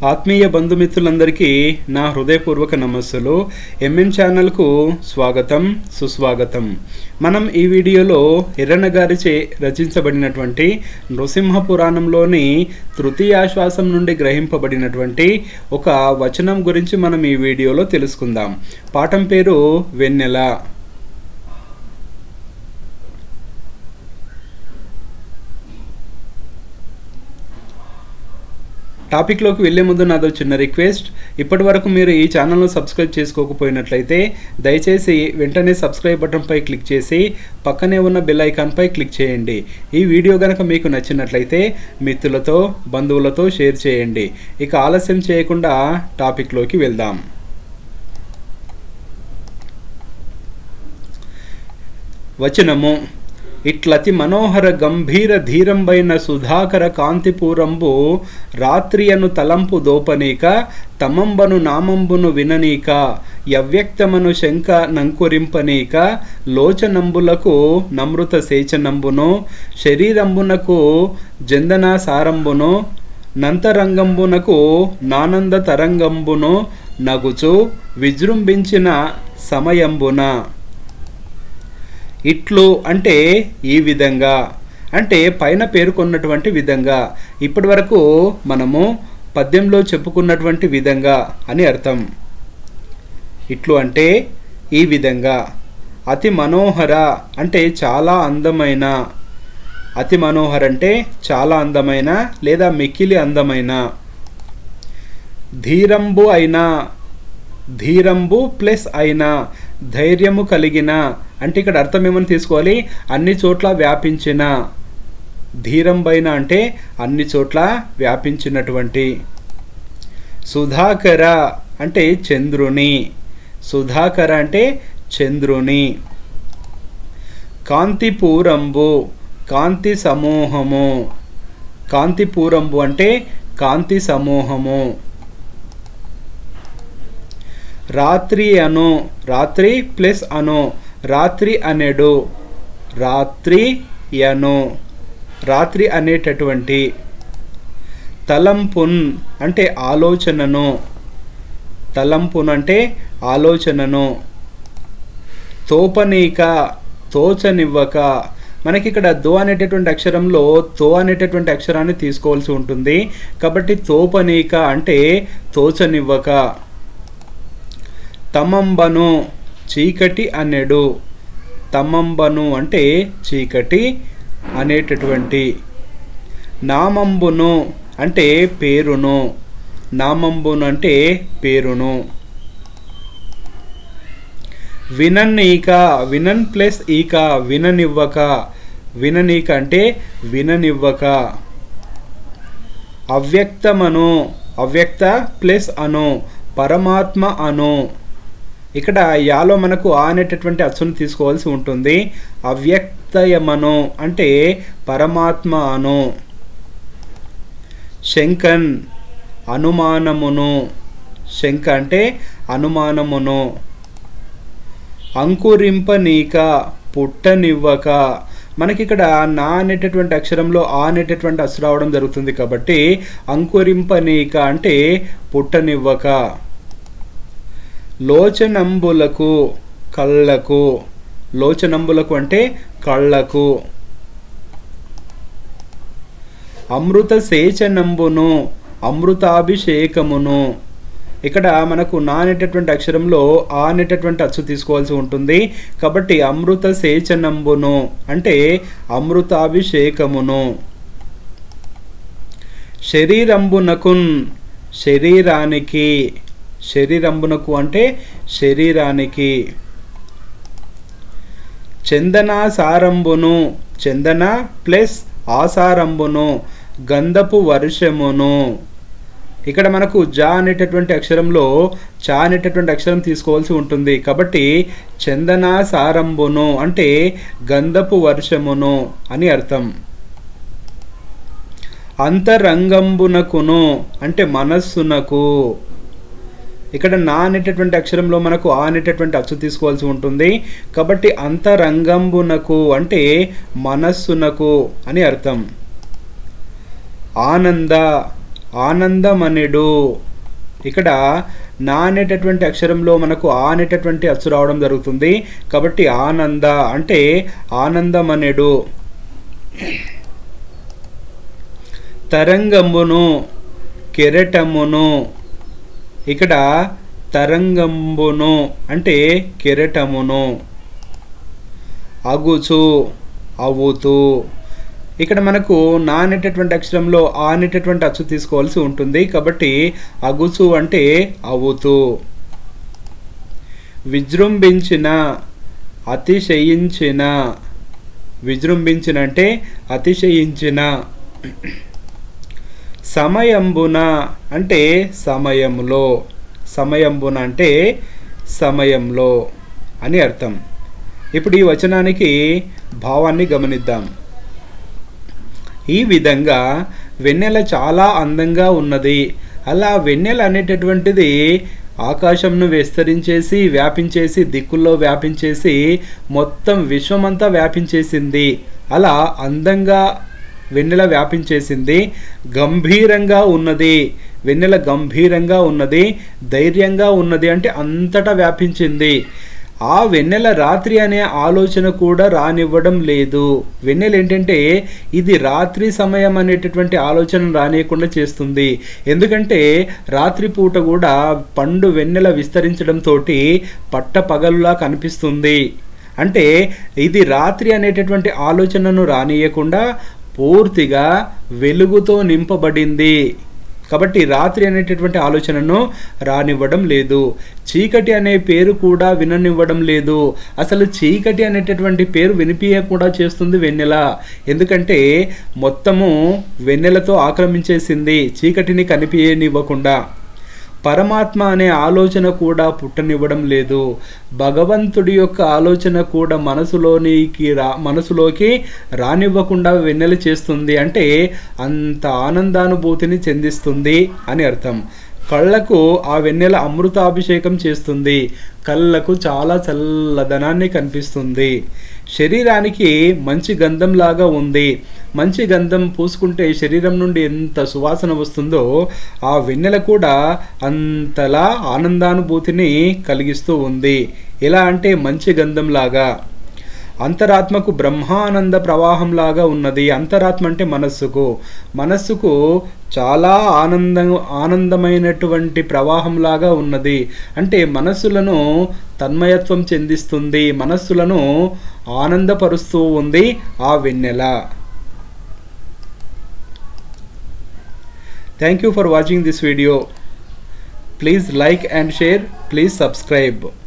ఆత్మీయ బంధుమిత్రులందరికీ నా హృదయపూర్వక నమస్సులు. ఎంఎం ఛానల్కు స్వాగతం సుస్వాగతం. మనం ఈ వీడియోలో ఎర్రన్న గారిచే రచించబడినటువంటి నృసింహ పురాణంలోని తృతీయాశ్వాసం నుండి గ్రహింపబడినటువంటి ఒక వచనం గురించి మనం ఈ వీడియోలో తెలుసుకుందాం. పాఠం పేరు వెన్నెల. టాపిక్లోకి వెళ్ళే ముందు నాదో చిన్న రిక్వెస్ట్. ఇప్పటి వరకు మీరు ఈ ఛానల్ను సబ్స్క్రైబ్ చేసుకోకపోయినట్లయితే దయచేసి వెంటనే సబ్స్క్రైబ్ బటన్పై క్లిక్ చేసి పక్కనే ఉన్న బెల్ ఐకాన్పై క్లిక్ చేయండి. ఈ వీడియో కనుక మీకు నచ్చినట్లయితే మిత్రులతో బంధువులతో షేర్ చేయండి. ఇక ఆలస్యం చేయకుండా టాపిక్లోకి వెళ్దాం. వచనము: ఇట్లతి మనోహర గంభీర ధీరంబైన సుధాకర కాంతిపూరంబు రాత్రియను తలంపు దోపనీక తమంబను నామంబును విననీక యవ్యక్తమను శంక నంకురింపనీక లోచనంబులకు నమృత సేచనంబును శరీరంబునకు జందనా సారంబును నంతరంగంబునకు నానంద తరంగంబును నగుచు విజృంభించిన సమయంబున. ఇట్లు అంటే ఈ విధంగా, అంటే పైన పేర్కొన్నటువంటి విధంగా, ఇప్పటి వరకు మనము పద్యంలో చెప్పుకున్నటువంటి విధంగా అని అర్థం. ఇట్లు అంటే ఈ విధంగా. అతి మనోహర అంటే చాలా అందమైన, అతి మనోహర అంటే చాలా అందమైన లేదా మిక్కిలి అందమైన. ధీరంబు అయినా, ధీరంబు ప్లస్ అయినా, ధైర్యము కలిగిన అంటే ఇక్కడ అర్థం ఏమని తీసుకోవాలి? అన్ని చోట్ల వ్యాపించిన. ధీరంబైన అంటే అన్ని చోట్ల వ్యాపించినటువంటి. సుధాకర అంటే చంద్రుని, సుధాకర అంటే చంద్రుని. కాంతిపూరంబు కాంతి సమూహము, కాంతిపూరంబు అంటే కాంతి సమూహము. రాత్రి అను, రాత్రి ప్లస్ అను, రాత్రి అనేడు, రాత్రి యను, రాత్రి అనేటటువంటి. తలంపున్ అంటే ఆలోచనను, తలంపున్ అంటే ఆలోచనను. తోపనీక తోచనివ్వక, మనకి ఇక్కడ దో అనేటటువంటి అక్షరంలో తో అనేటటువంటి అక్షరాన్ని తీసుకోవాల్సి ఉంటుంది కాబట్టి తోపనీక అంటే తోచనివ్వక. తమంబను చీకటి అనేడు, తమంబను అంటే చీకటి అనేటటువంటి. నామంబును అంటే పేరును, నామంబును అంటే పేరును. విననీక, వినన్ ప్లస్ ఈక, విననివ్వక, విననీక అంటే విననివ్వక. అవ్యక్తమను, అవ్యక్త ప్లస్ అను, పరమాత్మ అను. ఇక్కడ యాలో మనకు ఆ అనేటటువంటి అచ్చును తీసుకోవాల్సి ఉంటుంది. అవ్యక్తయమను అంటే పరమాత్మ అను. శంకన్ అనుమానమును, శంక అంటే అనుమానమును. అంకురింపనీక పుట్టనివ్వక, మనకి ఇక్కడ నా అనేటటువంటి అక్షరంలో ఆ అనేటటువంటి అచ్చు రావడం జరుగుతుంది కాబట్టి అంకురింపనీక అంటే పుట్టనివ్వక. లోచనంబులకు కళ్ళకు, లోచనంబులకు అంటే కళ్ళకు. అమృత సేచనంబును అమృతాభిషేకమును, ఇక్కడ మనకు నా అనేటటువంటి అక్షరంలో ఆ అనేటటువంటి అచ్చు తీసుకోవాల్సి ఉంటుంది కాబట్టి అమృత సేచనంబును అంటే అమృతాభిషేకమును. శరీరంబునకున్ శరీరానికి, శరీరంబునకు అంటే శరీరానికి. చందన సారంబును, చందన ప్లస్ ఆసారంబును గంధపు వర్షమును. ఇక్కడ మనకు జా అనేటటువంటి అక్షరంలో చా అనేటటువంటి అక్షరం తీసుకోవాల్సి ఉంటుంది కాబట్టి చందన సారంబును అంటే గంధపు వర్షమును అని అర్థం. అంతరంగంబునకును అంటే మనస్సునకు, ఇక్కడ నా అనేటటువంటి అక్షరంలో మనకు ఆ అనేటటువంటి అచ్చు తీసుకోవాల్సి ఉంటుంది కాబట్టి అంతరంగంబునకు అంటే మనస్సునకు అని అర్థం. ఆనంద ఆనందమనెడు. ఇక్కడ నా అనేటటువంటి అక్షరంలో మనకు ఆ అనేటటువంటి అచ్చు రావడం జరుగుతుంది కాబట్టి ఆనంద అంటే ఆనందమనెడు. తరంగంబును కెరటమును. ఇక్కడ తరంగంబును అంటే కెరటమును. అగుచు అవుతూ. ఇక్కడ మనకు నా అనేటటువంటి అక్షరంలో ఆ అనేటటువంటి అచ్చు తీసుకోవాల్సి ఉంటుంది కాబట్టి అగుచు అంటే అవుతూ. విజృంభించిన అతిశయించిన. విజృంభించిన అంటే అతిశయించిన. సమయంబున అంటే సమయంలో. సమయంబున అంటే సమయంలో అని అర్థం. ఇప్పుడు ఈ వచనానికి భావాన్ని గమనిద్దాం. ఈ విధంగా వెన్నెల చాలా అందంగా ఉన్నది. అలా వెన్నెల అనేటటువంటిది ఆకాశంను విస్తరించేసి వ్యాపించేసి దిక్కుల్లో వ్యాపించేసి మొత్తం విశ్వమంతా వ్యాపించేసింది. అలా అందంగా వెన్నెల వ్యాపించేసింది. గంభీరంగా ఉన్నది. వెన్నెల గంభీరంగా ఉన్నది, ధైర్యంగా ఉన్నది అంటే అంతటా వ్యాపించింది. ఆ వెన్నెల రాత్రి అనే ఆలోచన కూడా రానివ్వడం లేదు. వెన్నెల ఏంటంటే ఇది రాత్రి సమయం అనేటటువంటి ఆలోచన రానియకుండా చేస్తుంది. ఎందుకంటే రాత్రిపూట కూడా పండు వెన్నెల విస్తరించడంతో పట్ట పగలులా కనిపిస్తుంది. అంటే ఇది రాత్రి అనేటటువంటి ఆలోచనను రానియకుండా పూర్తిగా వెలుగుతో నింపబడింది. కాబట్టి రాత్రి అనేటటువంటి ఆలోచనను రానివ్వడం లేదు. చీకటి అనే పేరు కూడా విననివ్వడం లేదు. అసలు చీకటి అనేటటువంటి పేరు వినిపించకుండా చేస్తుంది వెన్నెల. ఎందుకంటే మొత్తము వెన్నెలతో ఆక్రమించేసింది, చీకటిని కనిపించనివ్వకుండా. పరమాత్మ అనే ఆలోచన కూడా పుట్టనివ్వడం లేదు. భగవంతుడి యొక్క ఆలోచన కూడా మనసులోకి రానివ్వకుండా వెన్నెల చేస్తుంది. అంటే అంత ఆనందానుభూతిని చెందిస్తుంది అని అర్థం. కళ్ళకు ఆ వెన్నెల అమృతాభిషేకం చేస్తుంది. కళ్ళకు చాలా చల్లదనాన్ని కనిపిస్తుంది. శరీరానికి మంచి గంధంలాగా ఉంది. మంచి గంధం పూసుకుంటే శరీరం నుండి ఎంత సువాసన వస్తుందో ఆ వెన్నెల కూడా అంతలా ఆనందానుభూతిని కలిగిస్తూ ఉంది. ఎలా అంటే మంచి గంధంలాగా. అంతరాత్మకు బ్రహ్మానంద ప్రవాహంలాగా ఉన్నది. అంతరాత్మ అంటే మనస్సుకు చాలా ఆనందమైనటువంటి ప్రవాహంలాగా ఉన్నది. అంటే మనస్సులను తన్మయత్వం చెందిస్తుంది, మనస్సులను ఆనందపరుస్తూ ఉంది ఆ వెన్నెల. Thank you for watching this video. Please like and share. Please subscribe.